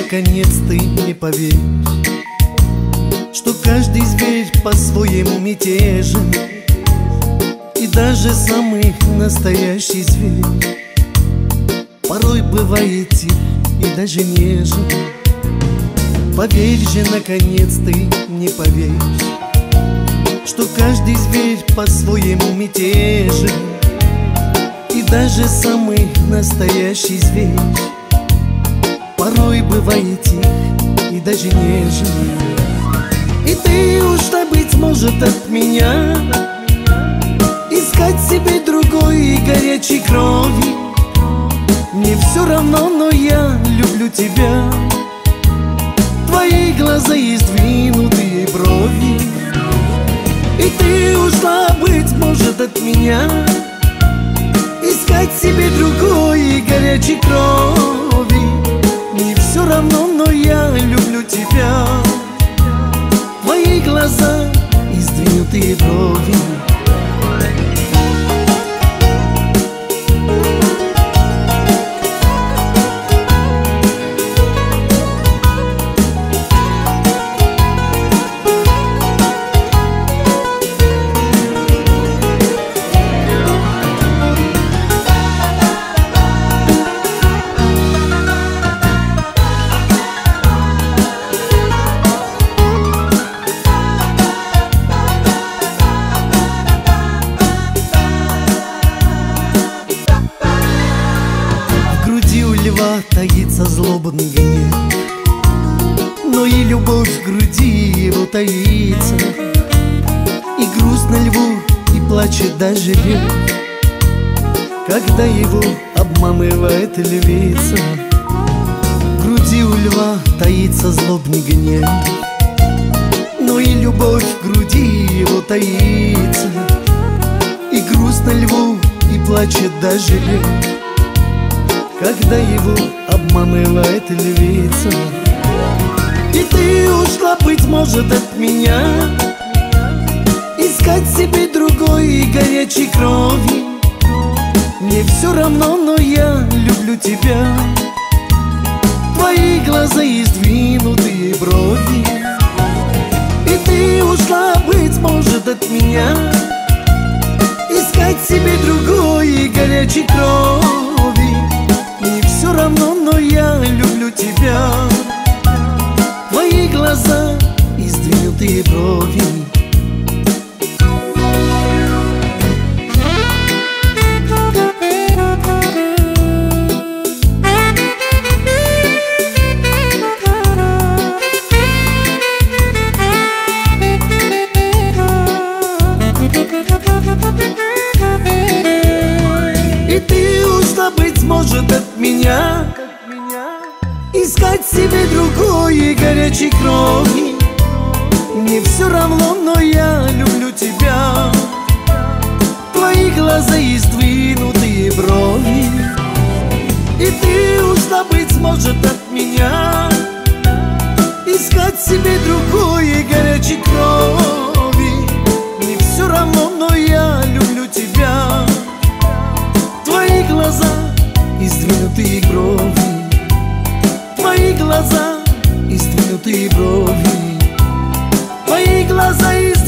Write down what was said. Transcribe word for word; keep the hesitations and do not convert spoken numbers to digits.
наконец ты мне поверишь, что каждый зверь по-своему мятежен, и даже самый настоящий зверь порой бывает тих и даже нежен. Поверь же, наконец ты мне поверишь, что каждый зверь по-своему мятежен, и даже самый настоящий зверь порой бывает тих и даже нежен. И ты уж-то, быть может, от меня искать себе другой и горячей крови. Мне все равно, но я люблю тебя. Твои глаза и сдвинутые брови. И ты ушла, быть может, от меня искать себе другой и горячей крови. Мне все равно, но я люблю тебя. Твои глаза и сдвинутые брови. Таится злобный гнев, но и любовь в груди его таится. И грустно льву, и плачет даже лев, когда его обманывает львица. В груди у льва таится злобный гнев, но и любовь в груди его таится. И грустно льву, и плачет даже лев, когда его обманывает львица. И ты ушла, быть может, от меня искать себе другой и горячей крови. Мне все равно, но я люблю тебя. Твои глаза и сдвинутые брови. И ты ушла, быть может, от меня искать себе другой и горячей крови. Мне все равно, но я люблю тебя. Твои глаза и сдвинутые брови. И ты ушла, быть может, от меня искать себе другой и горячей крови. Мне все равно, но я люблю тебя. Твои глаза и сдвинутые брови. И ты ушла, быть может, от меня искать себе другой и горячей крови. Мне все равно, но я люблю тебя. Твои глаза и сдвинутые брови. Твои глаза и сдвинутые брови. Твои глаза и